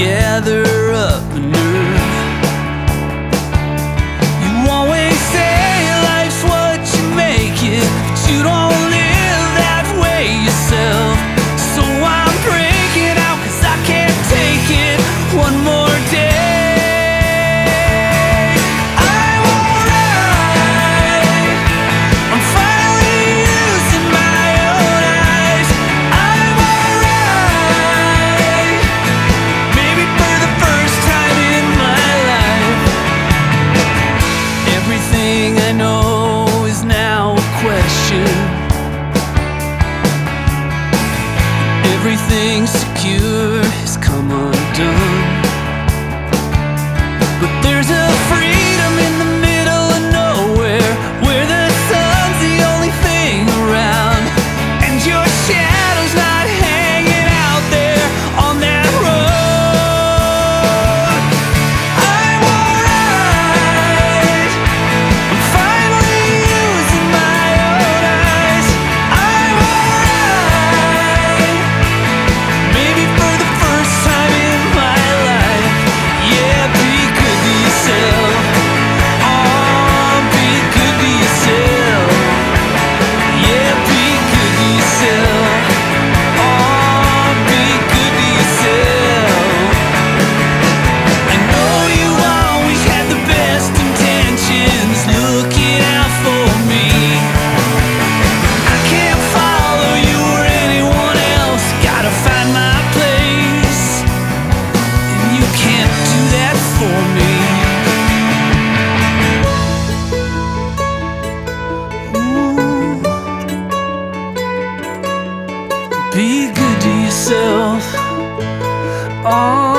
gather up the nerve. You always say life's what you make it, but you don't live that way yourself. So I'm breaking out 'cause I can't take it one more day. Everything secure has come undone, but there's a freedom in the middle of nowhere, where the sun's the only thing around, and your shadow's not hanging out there on that road. I'm alright, I'm finally using my own eyes. I'm alright, maybe for the first time in my life. Yeah, be good to yourself. Oh, be good to yourself. Yeah, be good to yourself. Oh, be good to yourself. I know you always had the best intentions, looking out for me. I can't follow you or anyone else, gotta find my place, and you can't do that for me. Ooh. Be good to yourself. Oh.